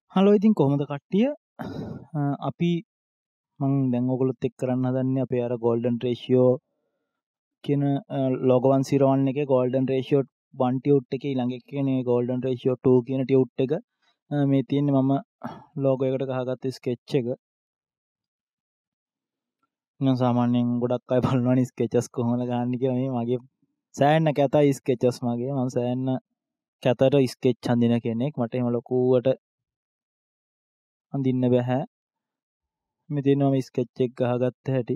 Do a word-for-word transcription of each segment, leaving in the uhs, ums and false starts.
Hello ඉතින් කොහොමද කට්ටිය අ, අපි මං දැන් ඔයගොල්ලොත් එක්ක කරන්න හදන්නේ අපේ අර golden ratio කියන log one zero one එකේ golden ratio one tut එකේ ඊළඟ එක කියන්නේ golden ratio two කියන tut එක අ, මේ තියෙන්නේ මම logo එකට ගහගත්ත sketch එක මම සාමාන්‍යයෙන් ගොඩක් අය බලනවනේ sketches කොහොමද ගන්න කියලා මේ මගේ සෑහෙන කැතයි sketches මගේ මම සෑහෙන කැතට sketch හඳින කෙනෙක් මට එහෙම ලොකුවට අඳින්න බෑ මෙතන මම sketch එක ගහගත්ත හැටි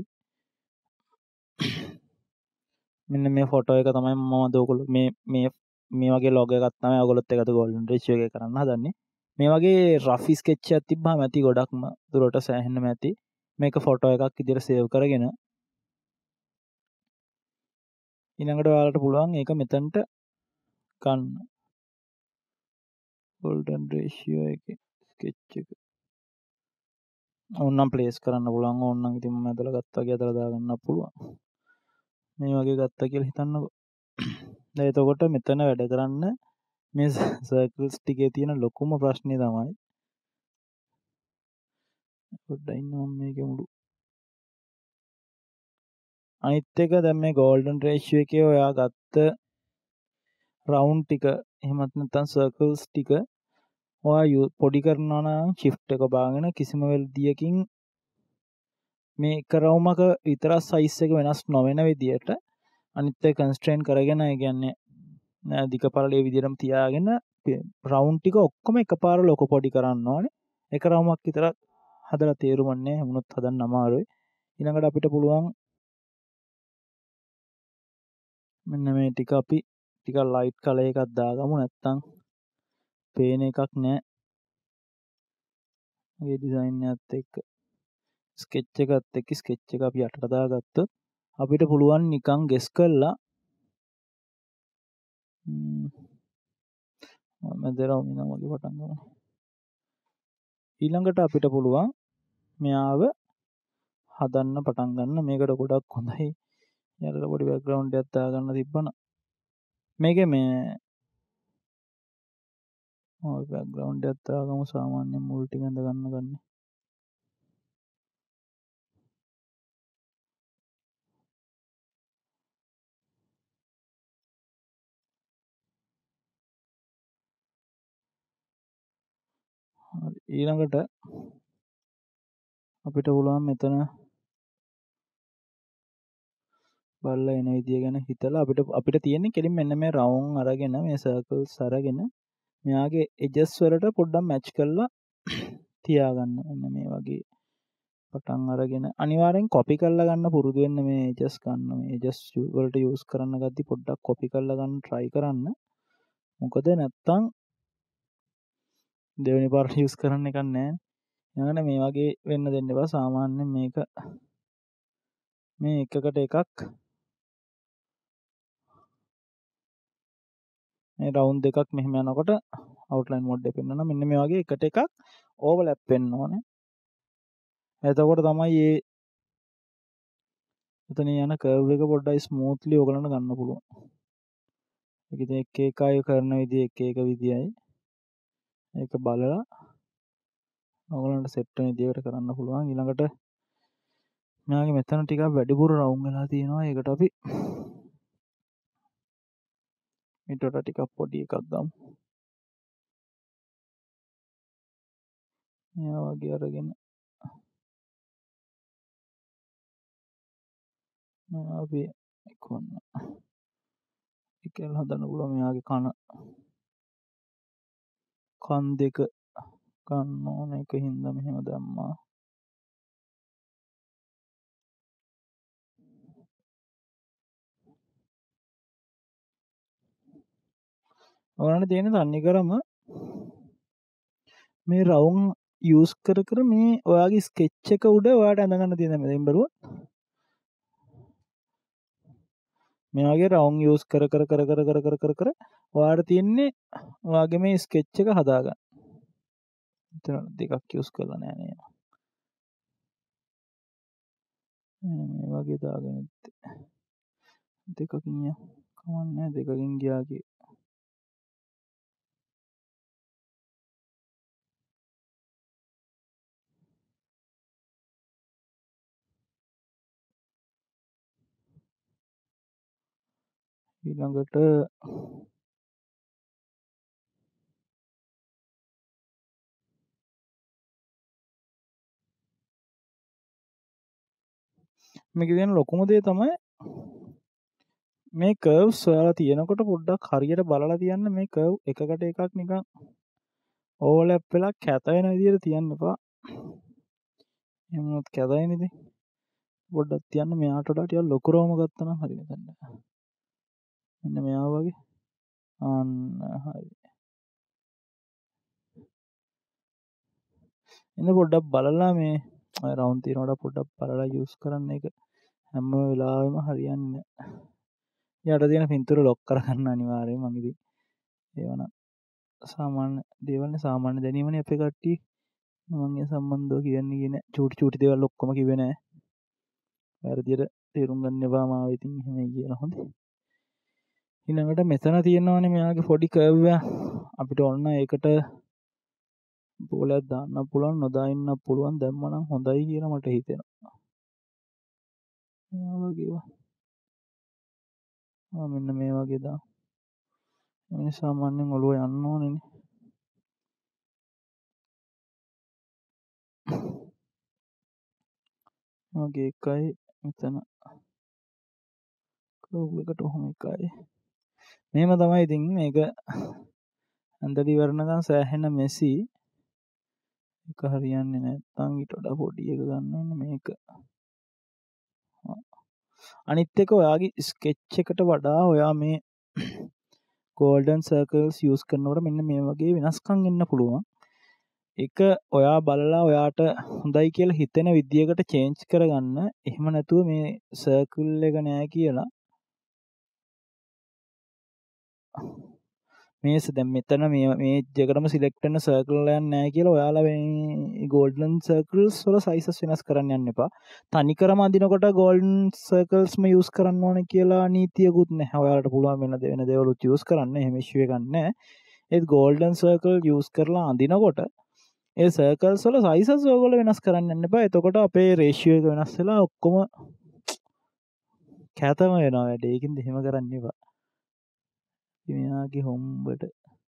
මෙන්න මේ ෆොටෝ එක තමයි මම ඔයගොල්ලෝ මේ මේ මේ වගේ ලොගෝ එකක් තමයි ඔයගොල්ලොත් එක්ක අද golden ratio එකේ කරන්න හදන්නේ. මේ වගේ rough sketch එකක් තිබ්බම ඇති ගොඩක්ම දුරට සෑහෙන්නම ඇති. මේක ෆොටෝ එකක් විදිහට සේව් කරගෙන ඊළඟට ඔයාලට පුළුවන් ඒක මෙතනට ගන්න. golden ratio එකේ sketch එක. ඕනනම් place කරන්න පුළුවන්. ඕනනම් ඉතින් මම ඇදලා ගත්තා කියලා ඇදලා දාගන්න පුළුවන්. මේ වගේ ගත්තා කියලා හිතන්නකෝ. දැන් එතකොට මෙතන වැඩ කරන්න මේ සර්කල්ස් ටිකේ තියෙන ලොකුම ප්‍රශ්නේ තමයි පොඩ්ඩක් ඉන්න මම මේකේ මුළු අනිත් එක දැන් මේ golden ratio එකේ ඔයා ගත්ත round ටික එහෙමත් නැත්නම් circles ටික ඔයා පොඩි කරනවා නම් shift එක බාගෙන කිසිම වෙලදියකින් මේ එක රවුමක විතර size එක වෙනස් නොවන විදියට අනිත් එක constraint කරගෙන ඒ කියන්නේ දිග පළල ඒ විදිහටම තියාගෙන round ටික ඔක්කොම එකපාර ලොකු පොඩි කරන්න ඕනේ එක රවුමක් විතර හදලා තේරුම්න්නේ හැමුණොත් හදන්න අමාරුයි ඊළඟට අපිට පුළුවන් මෙන්න මේ ටික අපි ටික ලයිට් කලර් එකක් දාගමු නැත්තම් පේන එකක් නෑ මේ ඩිසයින් එකත් එක්ක ස්කෙච් එකත් එක්ක ස්කෙච් එක අපි යටට දාගත්තොත් අපිට පුළුවන් නිකන් ගෙස් කරලා මම දරව මිනම් වගේ පටන් ගමු ඊළඟට අපිට පුළුවන් මෙයාව හදන්න පටන් ගන්න මේකට ගොඩක් හොඳයි යාලට පොඩි බෑග්ග්‍රවුන්ඩ් එකක් දාගන්න තිබ්බනම් මේකේ මේ ඔය බෑග්ග්‍රවුන්ඩ් එකක් දාගමු සාමාන්‍යයෙන් මුල් ටික ඇඳ ගන්න ගන්න හරි ඊළඟට අපිට පුළුවන් මෙතන බලලා එන විදිය ගැන හිතලා අපිට අපිට තියෙන්නේ කෙලින් මෙන්න මේ රවුම් අරගෙන මේ සර්කල්ස් අරගෙන මෙයාගේ එජස් වලට පොඩ්ඩක් මැච් කරලා තියාගන්න මෙන්න මේ වගේ පටන් අරගෙන අනිවාර්යෙන් කොපි කරලා ගන්න පුරුදු වෙන්න මේ එජස් ගන්න මේ එජස් වලට යූස් කරන්න ගද්දි පොඩ්ඩක් කොපි කරලා ගන්න try කරන්න මොකද නැත්තම් දෙවෙනි පාරට යූස් කරන්න එකක් නැහැ ඊළඟට මේ වගේ වෙන්න දෙන්න එපා සාමාන්‍යයෙන් මේක මේ එකකට එකක් මේ රවුන්ඩ් දෙකක් මෙහෙම යනකොට අවුට්ලයින් මෝඩ් එක පෙන්වනවා මෙන්න මේ වගේ එකට එකක් ඕවර්ලැප් වෙන්න ඕනේ එතකොට තමයි මේ එතන යන කර්ව් එක පොඩ්ඩයි ස්මූත්ලි ඔයගලන්ට ගන්න පුළුවන් ඒක ඉතින් එක එක අය කරන විදිය එක එක විදියයි ඒක බලලා ඔයගලන්ට සෙට් වෙන විදියකට කරන්න පුළුවන් ඊළඟට මෙයාගේ මෙතන ටිකක් වැඩිපුර රවුම් වෙලා තියෙනවා ඒකට අපි ඊට වඩා ටිකක් පොඩි එකක් ගමු මෙයා වගේ අරගෙන අපි කොන්න එකල් හදන්න පුළුවන් මෙයාගේ කන කන් දෙක ගන්න ඕන එක හින්දා මෙහෙම දැම්මා ඔයාලට තියෙන තන්නේ කරම මේ රවුම් යූස් කර කර මේ ඔයාගේ ස්කෙච් එක උඩ ඔයාලට ඇඳ ගන්න තියෙන මෙතෙන් බරුව මේ වගේ රවුම් යූස් කර කර කර කර කර කර කර කර ඔයාලට තියෙන්නේ ඔයාගේ මේ ස්කෙච් එක හදාගන්න. මෙතන දෙකක් යූස් කරලා නෑ නේ. මේ වගේ දාගෙන දෙකකින් ය කමන්නේ දෙකකින් ගියා කිය ඊළඟට මේකේ තියෙන ලොකුම දේ තමයි මේ කර්ව්ස් ඔයාලා තියෙනකොට පොඩ්ඩක් හරියට බලලා තියන්න මේ කර්ව් එකකට එකක් නිකන් ඕවර්ලැප් වෙලා කැත වෙන විදිහට තියන්න එපා. එහෙම වුණොත් කැතයිනේ ඉතින්. පොඩ්ඩක් තියන්න මෙයාට වඩා ටිකක් ලොකු රෝම ගත්තා නම් හරි මෙතන. මෙන්න මෙයා වගේ. අන්න හරි. ඉතින් පොඩ්ඩක් බලලා මේ රවුන්ඩ් තියනකොට පොඩ්ඩක් බලලා යූස් කරන්න එක හැම වෙලාවෙම හරියන්නේ නැහැ. යට තියෙන පින්තූර ලොක් කරගන්න අනිවාර්යයෙන් මං ඉතින් ඒවනම් සාමාන්‍ය දේවල්නේ සාමාන්‍ය දැනීමනේ අපේ කට්ටිය. මම ඒ සම්බන්ධව කියන්නේ කියන්නේ චූටි චූටි දේවල් ඔක්කොම කිව්වේ නෑ. වැරදියට තේරුම් ගන්න එපා මාව ඉතින් එහෙමයි කියලා හොඳේ. ඊළඟට මෙතන තියෙනවානේ මෙයාගේ පොඩි කර්ව් එක. අපිට ඕන ඒකට බෝලයක් දාන්න පුළුවන් නොදා ඉන්න පුළුවන් දැම්මනම් හොඳයි කියලා මට හිතෙනවා. මෙයා වගේ ඒවා. ආ මෙන්න මේ වගේ දා. මේ සාමාන්‍යයෙන් ඔළුව යන්න ඕනේනේ. මගේ එකයි මෙතන කර්ව් එකට ඔහොම එකයි. මෙහෙම තමයි ඉතින් මේක ඇඳට ඉවරනකම් සෑහෙන මෙසි. එක හරියන්නේ නැත්නම් ඊට වඩා පොඩි එක ගන්න ඕනේ මේක. අනිත් එක ඔයාගේ ස්කෙච් එකට වඩා ඔයා මේ ගෝල්ඩන් සර්කල්ස් යූස් කරනකොට මෙන්න මේ වගේ වෙනස්කම් එන්න පුළුවන්. එක ඔයා බලලා ඔයාට හොඳයි කියලා හිතෙන විදියකට චේන්ජ් කරගන්න. එහෙම නැතුව මේ සර්කල් එක නෑ කියලා මේස දැන් මෙතන මේ මේ දෙකටම සිලෙක්ට් වෙන සර්කල් එකක් නැහැ කියලා ඔයාලා මේ ගෝල්ඩන් සර්කල්ස් වල සයිසස් වෙනස් කරන්න යන්න එපා. තනිකරම අඳිනකොට ගෝල්ඩන් සර්කල්ස්ම යූස් කරන්න ඕනේ කියලා නීතියකුත් නැහැ. ඔයාලට පුළුවන් වෙන දේ වෙන දේවලුත් යූස් කරන්න. එහෙම ඉෂුව එකක් නැහැ. ඒත් ගෝල්ඩන් සර්කල් යූස් කරලා අඳිනකොට ඒ සර්කල්ස් වල සයිසස් ඔයගොල්ලෝ වෙනස් කරන්න යන්න එපා. එතකොට අපේ රේෂියෝ එක වෙනස් වෙලා ඔක්කොම කැතම වෙනවා වැඩේ. ඒකින්ද එහෙම කරන්න එපා. මෙයාගේ හොම්බට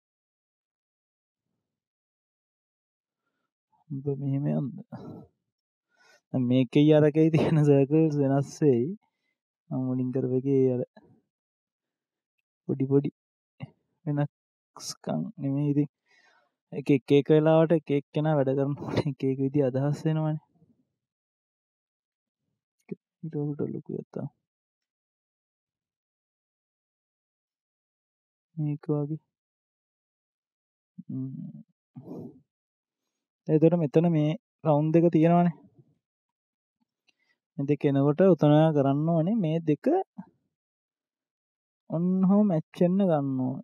උඹ මෙහෙම යන්න. මේකේ අරකේ තියෙන සර්කල්ස් වෙනස් වෙයි. මම මුලින් කරපු එකේ අර පොඩි පොඩි වෙනස්කම් නෙමෙයි ඉතින්. එක එක එක වෙලාවට එක එක්කෙනා වැඩ කරනකොට එක එක විදිහ අදහස් වෙනවනේ. ඊට උඩ ලොකු යත්තා. මේක වගේ. එතකොට මෙතන මේ රවුන්ඩ් එක තියෙනවානේ. මේ දෙක එනකොට උතන කරන්න ඕනේ මේ දෙක ඔන්නෝ මැච් වෙන්න ගන්න ඕනේ.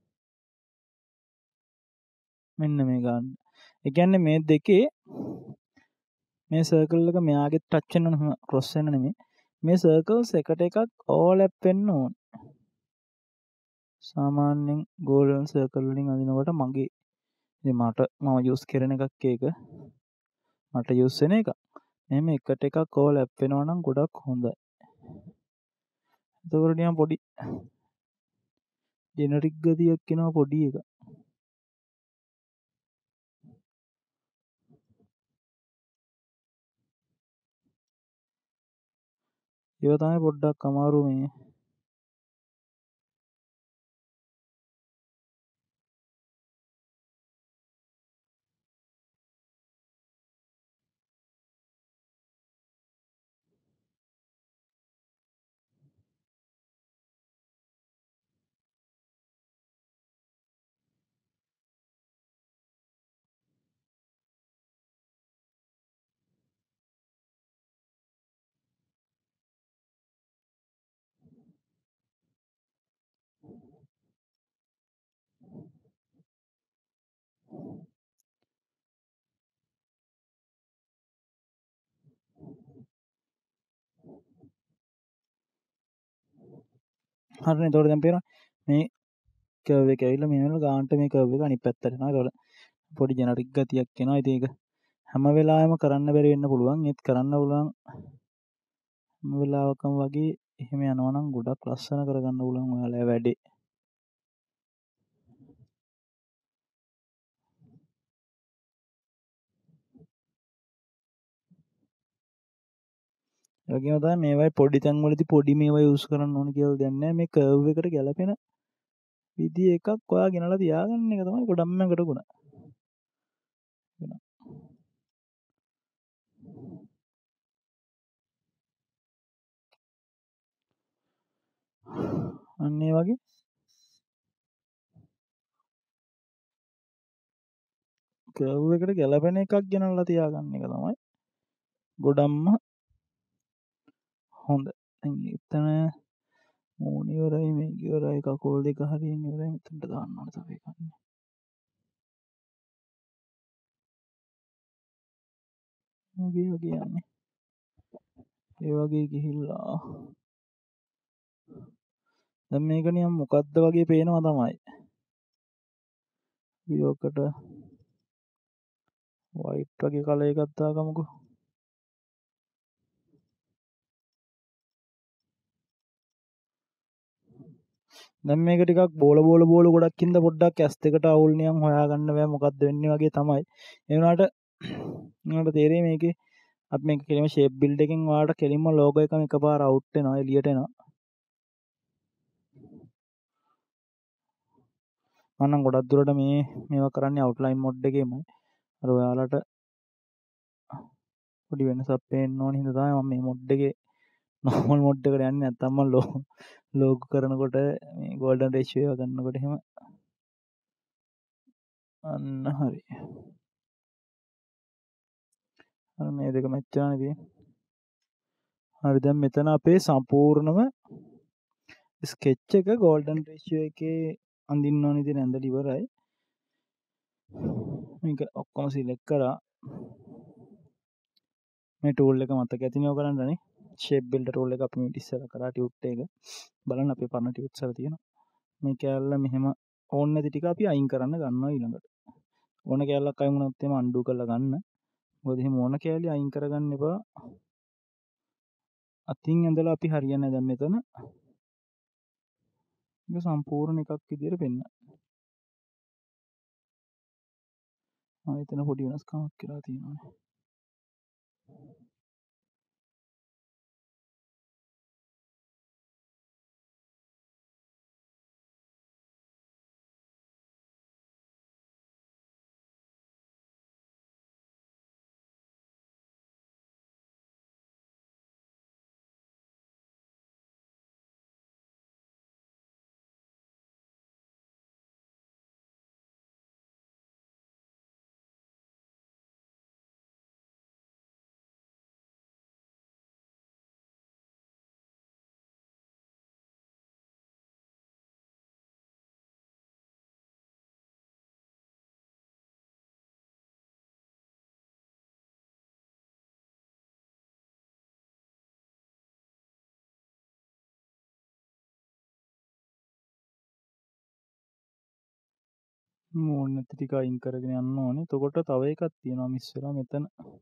මෙන්න මේ ගන්න. ඒ කියන්නේ මේ දෙකේ මේ සර්කල් එක මෙයාගේ ටච් වෙන්න ඕන ක්‍රොස් වෙන්න නෙමෙයි. මේ සර්කල්ස් එකට එකක් ඕවර්ලැප් වෙන්න ඕනේ. සාමාන්‍යයෙන් ගෝල්ඩන් සර්කල් වලින් අදිනකොට මගේ ඉතින් මට මම යූස් කරන එකක් ඒක. මට යූස් වෙන එක. මෙහෙම එකට එකක් ඕවර්ලැප් වෙනවා නම් ගොඩක් හොඳයි. එතකොට නිකන් පොඩි ජෙනරික් ගතියක් එනවා පොඩි එක. ඒක තමයි පොඩ්ඩක් අමාරු මේ හරිනේ. එතකොට දැන් පේනවා මේ කර්ව් එක ඇවිල්ලා මේ වෙනකොට ගානට මේ කර්ව් එක අනිත් පැත්තට යනවා. ඒතකොට පොඩි ජෙනරික් ගතියක් එනවා. ඉතින් ඒක හැම වෙලාවෙම කරන්න බැරි වෙන්න පුළුවන්. ඒත් කරන්න පුළුවන් හැම වෙලාවකම වගේ එහෙම යනවා නම් ගොඩක් ලස්සන කරගන්න පුළුවන් ඔයාලා වැඩේ. ඒ වගේම තමයි මේවයි පොඩි තැන් වලදී පොඩි මේවා යූස් කරන්න ඕන කියලා දෙයක් නැහැ. මේ කර්ව් එකට ගැලපෙන විදිය එකක් ඔයා ගෙනලා තියාගන්න එක තමයි ගොඩක්ම කටගුණ. අන්න ඒ වගේ කර්ව් එකට ගැලපෙන එකක් ගෙනල්ලා තියාගන්න එක තමයි ගොඩක්ම හොඳ. දැන් එතන මූණ ඉවරයි, මේක ඉවරයි, කකුල් දෙක හරියෙන් ඉවරයි. මෙතනට දාන්න ඕන තව එකක්. වගේ වගේ යන්නේ. ඒ වගේ ගිහිල්ලා දැන් මේක නිකන් මොකද්ද වගේ පේනවා තමයි. වියෝකට වයිට් වගේ කලර් එකක් දාගමුකෝ. දැන් මේක ටිකක් බෝල බෝල බෝල ගොඩක් ඉඳ පොඩ්ඩක් ඇස් දෙකට අවුල් නියන් හොයාගන්න බෑ මොකද්ද වෙන්නේ වගේ තමයි. ඒ වුණාට උනාට තේරෙයි මේකේ අපි මේක කෙලින්ම ෂේප් බිල්ඩ් එකෙන් ඔයාලට කෙලින්ම ලෝගෝ එකම එකපාර අවුට් වෙනවා එළියට එනවා. මම නම් ගොඩක් දුරට මේ මේවා කරන්නේ අවුට්ලයින් මොඩ් එකේමයි. අර ඔයාලට පොඩි වෙනසක් පේන්න ඕන හින්දා තමයි මම මේ මොඩ් එකේ නෝමල් මොඩ් එකට යන්නේ. නැත්තම් මම ලෝගෝ කරනකොට මේ ගෝල්ඩන් රේෂියෝ එක ගන්නකොට එහෙම අන්න හරි. අර මේ දෙක මෙච්චරනේ තියෙන්නේ. හරි දැන් මෙතන අපේ සම්පූර්ණම ස්කෙච් එක ගෝල්ඩන් රේෂියෝ එකේ අඳින්න ඕන විදිහට ඇඳලා ඉවරයි. මේක ඔක්කොම සිලෙක්ට් කරා. මේ ටූල් එක මතක ඇතිනේ ඔයගලන්ටනේ. ෂේප් බිල්ඩර් ටූල් එක අපි මේ ඉස්සර කරා ටියුට් එක. බලන්න අපේ පරණ ටියුට්ස් වල තියෙනවා. මේ කෑල්ල මෙහෙම ඕන නැති ටික අපි අයින් කරන්න ගන්නවා ඊළඟට. ඕන කෑල්ලක් අයින් වුණොත් එහම අන්ඩු කරලා ගන්න. මොකද එහෙම ඕන කෑලි අයින් කරගන්න එපා. අතින් ඇඳලා අපි හරියන්නේ නැහැ දැන් මෙතන. මේක සම්පූර්ණ එකක් විදියට පෙන්නන. ආ එතන පොඩි වෙනස්කමක් කියලා තියෙනවානේ. ඕන නැති ටික අයින් කරගෙන යන්න ඕනේ. එතකොට තව එකක් තියෙනවා මිස් වෙලා මෙතන.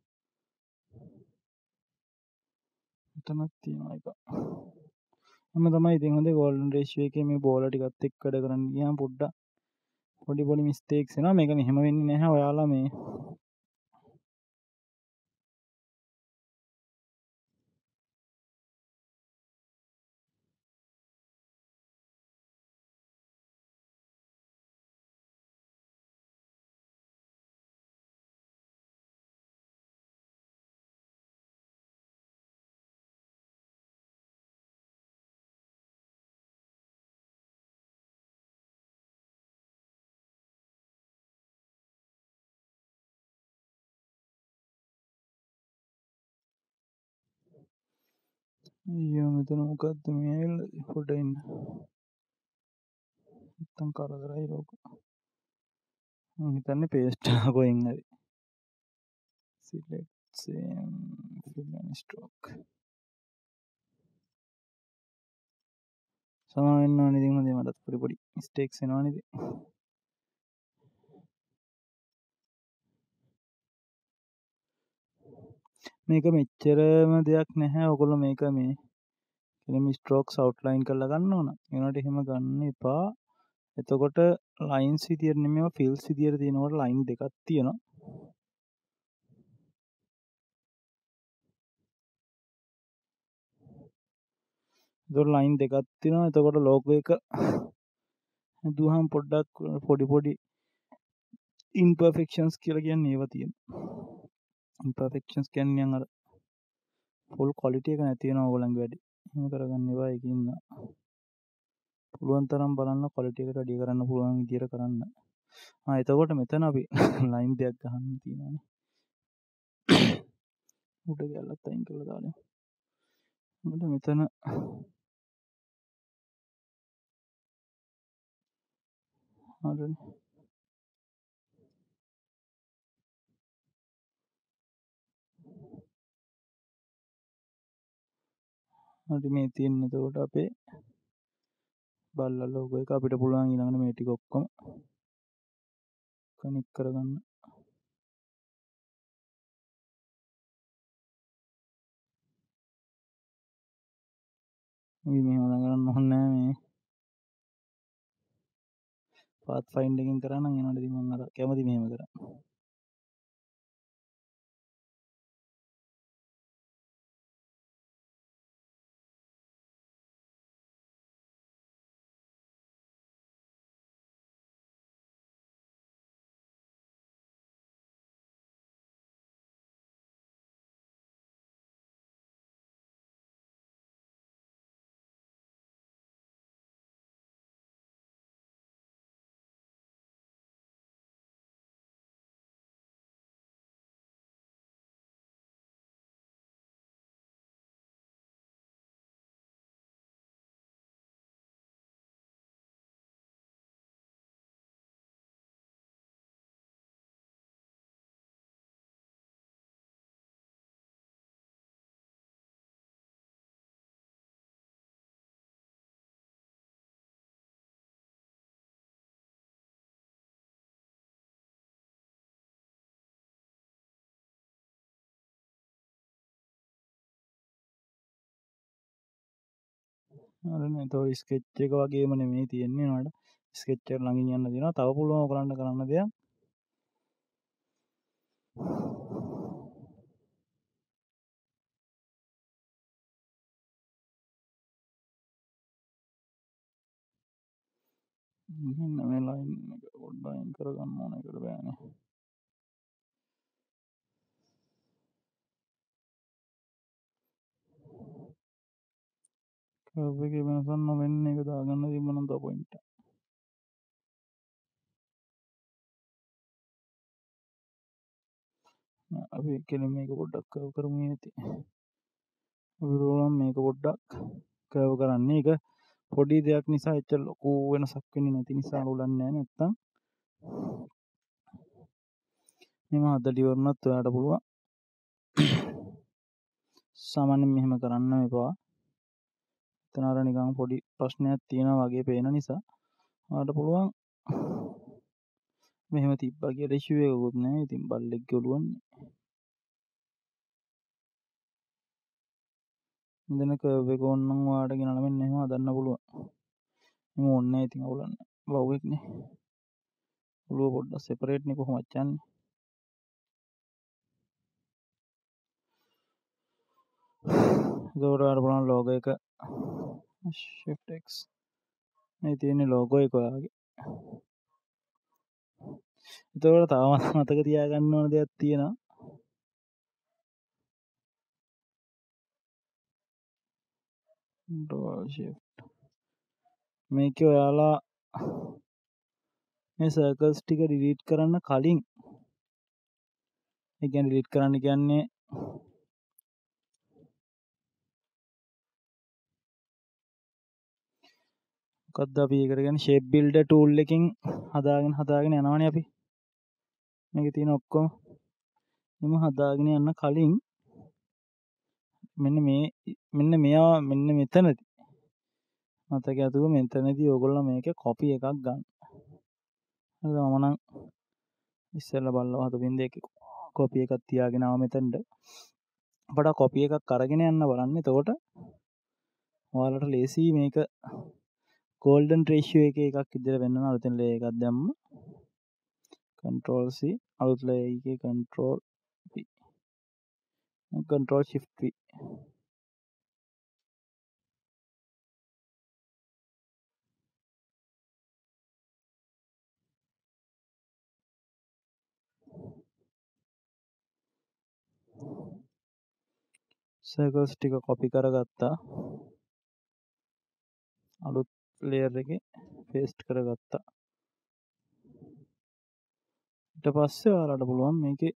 මෙතනක් තියෙනවා එක. එහම තමයි ඉතින් හොඳේ ගෝල්ඩන් රේෂියෝ එකේ මේ බෝල ටිකත් එක්ක වැඩ කරන්න ගියාම පොඩ්ඩක් පොඩි පොඩි මිස්ටේක්ස් එනවා. මේක මෙහෙම වෙන්නේ නැහැ. ඔයාලා මේ අයියෝ මෙතන මොකද්ද මේ ඇවිල්ලා පොඩ ඉන්න. නැත්තම් කරදරයි ලෝක. මම හිතන්නේ පේස්ට් එක කොහෙන් හරි. select same fill and stroke. සමා වෙන්න ඕනේ ඉතින් හොඳේ මටත් පොඩි පොඩි මිස්ටේක්ස් එනවනේ ඉතින්. මේක මෙච්චරම දෙයක් නැහැ. ඔයගොල්ලෝ මේක මේ කෙලිම ස්ට්‍රෝක්ස් අවුට්ලයින් කරලා ගන්න ඕන. ඒනට එහෙම ගන්න එපා. එතකොට ලයින්ස් විදියට නෙමෙයි ෆිල්ස් විදියට තියෙනකොට ලයින් දෙකක් තියෙනවා. එතකොට ලයින් දෙකක් තියෙනවා. එතකොට ලෝගෝ එක දුවහම පොඩ්ඩක් පොඩි පොඩි ඉම්පර්ෆෙක්ෂන්ස් කියලා කියන්නේ ඒවා තියෙනවා. ඉම්පර්ෆෙක්ෂන්ස් කියන්නේ අර ෆුල් ක්වොලිටි එක නැති වෙනවා ඕගොල්ලන්ගේ වැඩි. එහෙම කරගන්න එපා. ඒකින්න පුළුවන් තරම් බලන්න ක්වොලිටි එකට වැඩි කරන්න පුළුවන් විදියට කරන්න. ආ එතකොට මෙතන අපි ලයින් දෙකක් ගහන්න තියෙනවානේ. උඩ ගැල්ලත් අයින් කරලා දාලා. මොකද මෙතන හරිනේ. හරි මේ තියෙන එතකොට අපේ බල්ලා ලෝගෝ එක අපිට පුළුවන් ඊළඟට මේ ටික ඔක්කොම කනෙක්ට් කරගන්න. මේ මෙහෙම කරන්න ඕනේ නෑ මේ පාත් ෆයින්ඩ් එකකින් කරා නම් එනකොට ඉතින් මම අර කැමති මෙහෙම කරා. හරිනේ. එතකොට ස්කෙච් එක වගේම නෙමෙයි තියෙන්නේ නේද? ස්කෙච් එක ළඟින් යන්න දෙනවා. තව පුළුවන් ඔයගලන්ට කරන්න දෙයක්. මෙන්න මේ ලයින් එක පොඩ්ඩක් අයින් කරගන්න ඕන. ඒකට බෑනේ. කර්ව් එකේ වෙනසක් නොවෙන්න එක දාගන්න තිබුණා තව පොයින්ට් එක. අපි කෙලින් මේක පොඩ්ඩක් කර්ව් කරමු ඇති. අපි රෝලම් මේක පොඩ්ඩක් කර්ව් කරන්න. ඒක පොඩි දෙයක් නිසා එච්චර ලොකු වෙනසක් වෙන්නේ නැති නිසා උලන්නේ නැහැ. නැත්තම් මෙහෙම හදලා ඉවරනත් ඔයාලට පුළුවන්. සාමාන්‍යයෙන් මෙහෙම කරන්න එපා. එතන අර නිකන් පොඩි ප්‍රශ්නයක් තියෙනවා වගේ පේන නිසා ඔයාලට පුළුවන් මෙහෙම තිබ්බා කියලා ඉෂුව එකකුත් නැහැ. ඉතින් බල්ලෙක්ගේ ඔළුවන්නේ. මෙතන කර්ව් එක ඕනනම් ඔයාලට ගෙනල්ලා මෙන්න එහෙම හදන්න පුළුවන්. එහෙම ඕනේ නැහැ ඉතින් අවුලක් නැහැ. වව් එකනේ. ඔළුව පොඩ්ඩක් සෙපරේට් නේ කොහොමද යන්නේ. එතකොට ඔයාලට පුළුවන් ලෝගෝ එක shift x මේ තියෙන්නේ ලෝගෝ එක ඔයාගේ. එතකොට තවමත් මතක තියාගන්න ඕන දෙයක් තියෙනවා. control shift මේකේ ඔයාලා මේ සර්කල්ස් ටික ඩිලීට් කරන්න කලින් ඒ කියන්නේ ඩිලීට් කරන්න කියන්නේ මොකද්ද අපි ඒකට කියන්නේ shape builder tool එකකින් හදාගෙන හදාගෙන යනවනේ අපි. මේකේ තියෙන ඔක්කොම එම හදාගෙන යන්න කලින් මෙන්න මේ මෙන්න මෙයා මෙන්න මෙතනදී මතක ඇතුව මෙතනදී ඕගොල්ලෝ මේකේ copy එකක් ගන්න. හරිද? මම නම් ඉස්සෙල්ලා බලලා හදපු ඉන්නේ ඒකේ copy එකක් තියාගෙන ආව මෙතනට. අපට copy එකක් අරගෙන යන්න බලන්න. එතකොට ඔයාලට ලේසි මේක golden ratio එකේ එකක් විදිහට වෙන්නන අලුතෙන් layer එකක් දැම්ම control C අලුත් layer එකේ control V control shift V circles ටික copy කරගත්තා අලුත් layer එකේ paste කරගත්තා ඊට පස්සේ ඔයාලට පුළුවන් මේකේ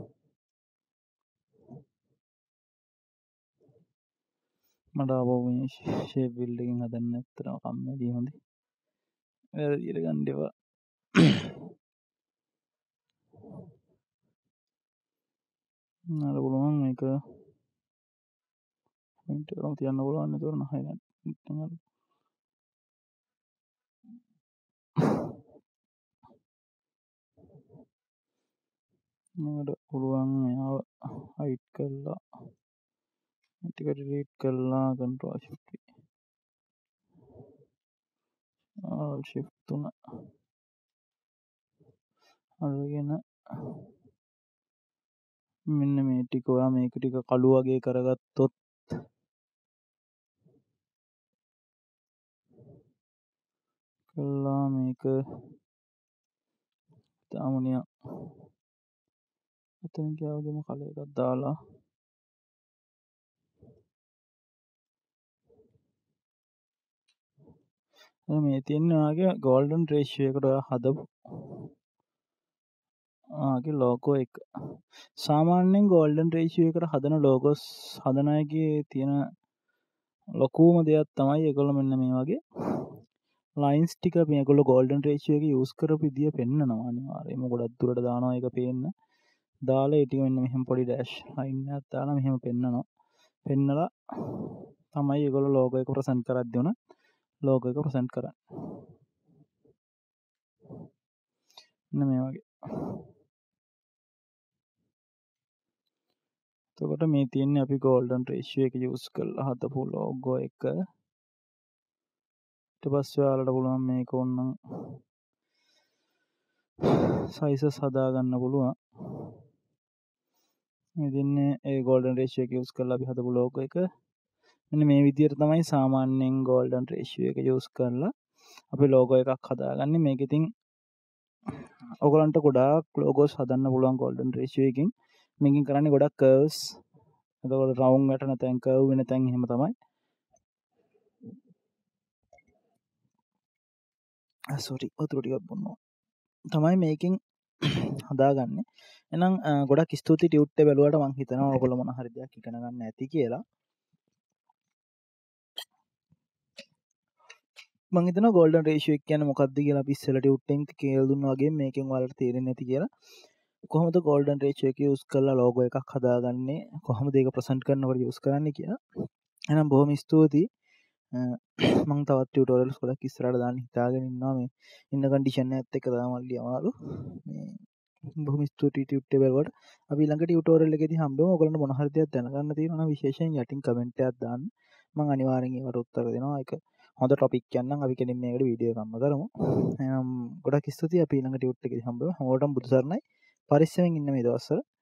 මට ආවෝ මේ shape build එකකින් හදන්න ඇත්තටම කම්මැලි හොඳේ වැරදියට ගන්න එපා නේද පුළුවන් මේක point එකම තියන්න පුළුවන් නේද නහය නැත්නම් මේකට පුළුවන් මෙයාව හයිඩ් කරලා ටික ඩිලීට් කරලා control shift ආ shift තුන අරගෙන මෙන්න මේ ටික ඔයා මේක ටික කළු වගේ කරගත්තොත් කළා මේක තාමනිය එතන ගියාවගේම කලර් එකක් දාලා මේ තියෙන්නේ ඔයාගේ golden ratio එකට ඔයා හදපු ආගේ logo එක සාමාන්‍යයෙන් golden ratio එකට හදන logos හදන අයගේ තියෙන ලොකුම දෙයක් තමයි ඒගොල්ලෝ මෙන්න මේ වගේ lines ටික මේගොල්ලෝ golden ratio එක use කරපු විදිය පෙන්නනවා අනිවාර්යයෙන්ම ගොඩක් දුරට දානවා ඒක පේන්න දාලා ඒ ටික මෙන්න මෙහෙම පොඩි dash line එකක් දාලා මෙහෙම පෙන්නනවා පෙන්නලා තමයි ඒගොල්ලෝ logo එක present කරද්දී උන logo එක present කරන්නේ මෙන්න මේ වගේ එතකොට මේ තියෙන්නේ අපි golden ratio එක use කරලා හදපු logo එක ඊට පස්සේ ඔයාලට පුළුවන් මේක ඕනනම් sizes හදා ගන්න පුළුවන් මේ දෙන්නේ ඒ golden ratio එක use කරලා අපි හදපු logo එක මෙන්න මේ විදිහට තමයි සාමාන්‍යයෙන් golden ratio එක use කරලා අපි logo එකක් හදාගන්නේ මේක ඉතින් ඔයගලන්ට ගොඩාක් logos හදන්න පුළුවන් golden ratio එකකින් මේකෙන් කරන්නේ ගොඩක් curves එතකොට round වැට නැත්නම් curve වෙන තැන් එහෙම තමයි ආ sorry වතුර ටිකක් බොන්නවා තමයි මේකෙන් හදාගන්නේ එහෙනම් ගොඩක් ස්තුතියි ටියුට් එක බැලුවාට මම හිතනවා ඔයගොල්ලෝ මොන හරි දෙයක් ඉගෙන ගන්න ඇති කියලා මම හිතනවා golden ratio එක කියන්නේ මොකක්ද කියලා අපි ඉස්සෙල්ලා ටියුට් එකෙන් කියලා දුන්නා වගේ මේකෙන් ඔයාලට තේරෙන්නේ නැති කියලා කොහොමද golden ratio එක use කරලා logo එකක් හදාගන්නේ කොහොමද ඒක present කරනකොට use කරන්නේ කියලා එහෙනම් බොහොම ස්තුතියි මම තවත් ටියුටෝරියල්ස් ගොඩක් ඉස්සරහට දාන්න හිතාගෙන ඉන්නවා මේ ඉන්න කන්ඩිෂන් එකත් එක්ක තාම අල්ලි අමාරු මේ බොහොම ස්තුතියි ටියුට් එක බලවට අපි ළඟ ටියුටෝරියල් එකේදී හම්බෙමු ඔයගොල්ලන්ට මොන හරි දෙයක් දැනගන්න තියෙනවා නම් විශේෂයෙන් යටින් කමෙන්ට් එකක් දාන්න මම අනිවාර්යෙන් ඒකට උත්තර දෙනවා ඒක හොඳ ටොපික් එකක් නම් අපි කෙලින් මේකට වීඩියෝ එකක්ම කරමු එහෙනම් ගොඩක් ස්තුතියි අපි ළඟ ටියුට් එකේදී හම්බෙමු හැමෝටම බුදු සරණයි පරිස්සමෙන් ඉන්න මේ දවස්වල